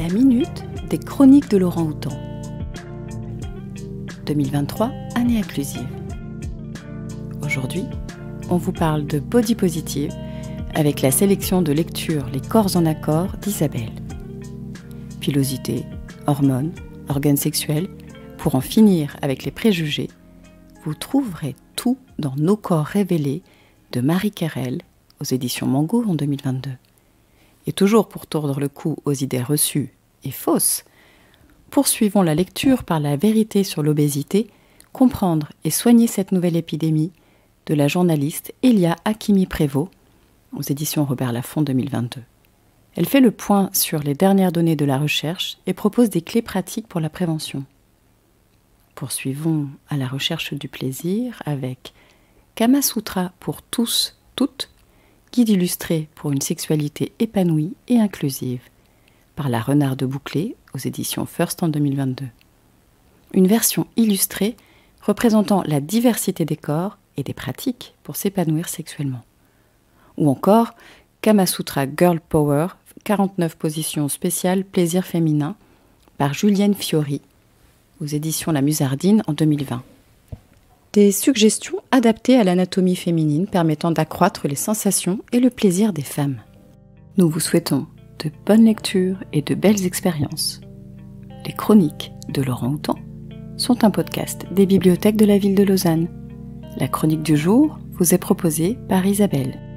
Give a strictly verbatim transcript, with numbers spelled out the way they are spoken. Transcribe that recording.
La minute des chroniques de Laurent Houtan. deux mille vingt-trois, année inclusive. Aujourd'hui, on vous parle de body positive avec la sélection de lecture Les corps en accord d'Isabelle. Pilosité, hormones, organes sexuels, pour en finir avec les préjugés, vous trouverez tout dans Nos corps révélés de Marie Querelle aux éditions Mango en deux mille vingt-deux. Et toujours pour tordre le cou aux idées reçues et fausses, poursuivons la lecture par la vérité sur l'obésité, comprendre et soigner cette nouvelle épidémie de la journaliste Elia Hakimi-Prévost aux éditions Robert Laffont deux mille vingt-deux. Elle fait le point sur les dernières données de la recherche et propose des clés pratiques pour la prévention. Poursuivons à la recherche du plaisir avec Kama Sutra pour tous, toutes, guide illustré pour une sexualité épanouie et inclusive, par la Renarde Bouclé aux éditions First en deux mille vingt-deux. Une version illustrée représentant la diversité des corps et des pratiques pour s'épanouir sexuellement. Ou encore Kama Sutra Girl Power, quarante-neuf positions spéciales plaisir féminin, par Julienne Fiori, aux éditions La Musardine en deux mille vingt. Des suggestions adaptées à l'anatomie féminine permettant d'accroître les sensations et le plaisir des femmes. Nous vous souhaitons de bonnes lectures et de belles expériences. Les chroniques de Laurent Houtan sont un podcast des bibliothèques de la ville de Lausanne. La chronique du jour vous est proposée par Isabelle.